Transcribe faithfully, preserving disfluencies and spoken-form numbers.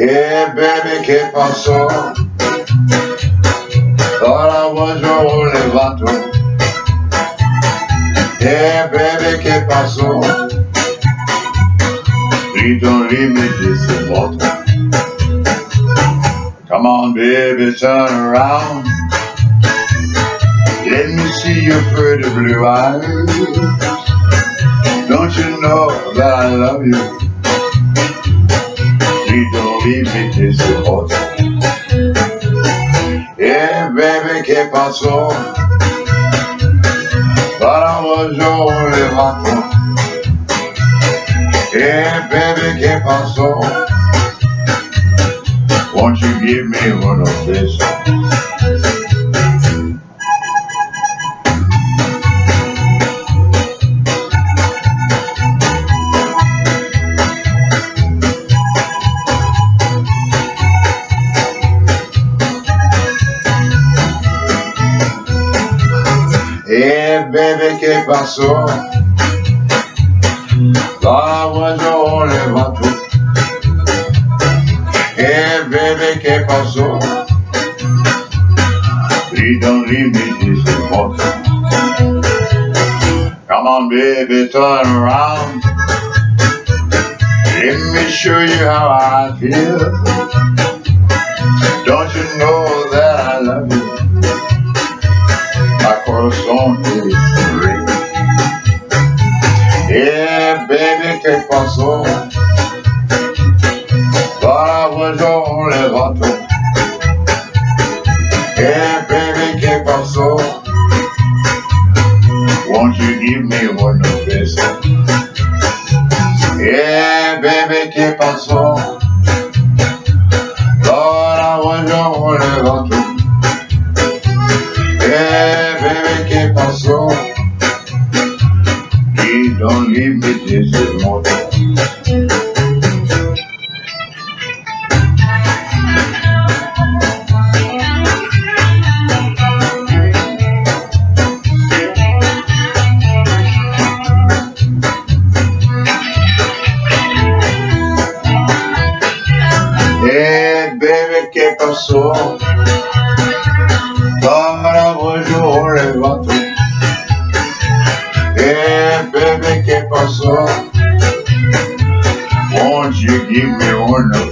Hey baby, ¿qué pasó? Thought I was your only vato. Hey baby, ¿qué pasó? Please don't leave me disun. Come on baby, turn around. Let me see your pretty blue eyes. Don't you know that I love you? Please don't leave me disun. Yeah, baby, ¿qué pasó? Thought I was your only vato. Yeah, baby, ¿qué pasó? Won't you give me one of this? Hey baby, ¿qué pasó? Thought I was your only vato. Hey baby, ¿qué pasó? Please don't leave me disun. Come on baby, turn around. Let me show you how I feel. Don't you know that I love you? My corizone is free. Yeah, baby, ¿qué pasó? Thought I was your only vato. Yeah, baby, ¿qué pasó? Won't you give me one of this? Yeah, baby, ¿qué pasó? Thought I was your only vato. Yeah, baby, ¿qué pasó? Please don't leave me disun. Hey, baby, ¿qué pasó? Thought I was your only vato. Hey, baby, ¿qué pasó? Won't you give me one of